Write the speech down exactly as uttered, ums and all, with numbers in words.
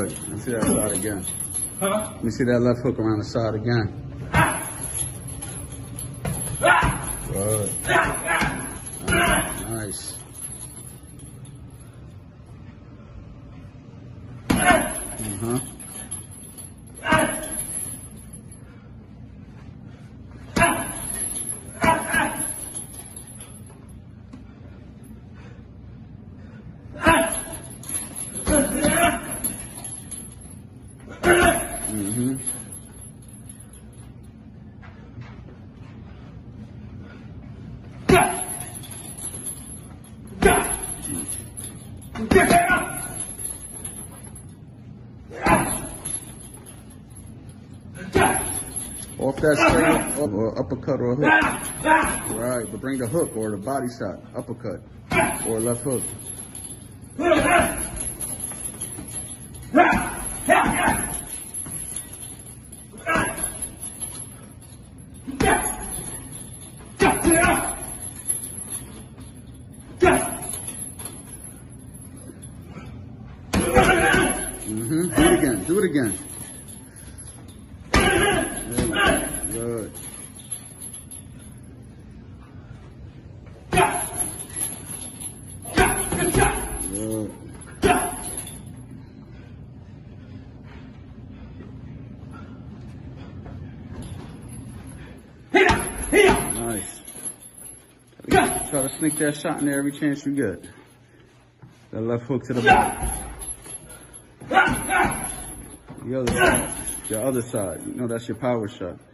Good. Let me see that side again. Huh? Let me see that left hook around the side again. Good. Nice. Uh-huh. Mm-hmm. Off that straight, up, or uppercut or hook. Right, but bring the hook or the body shot, uppercut or left hook. Mm-hmm. Do it again. Do it again. Good. Good. Nice. Try to sneak that shot in there every chance you get. That left hook to the body. The other side. The other side. You know that's your power shot.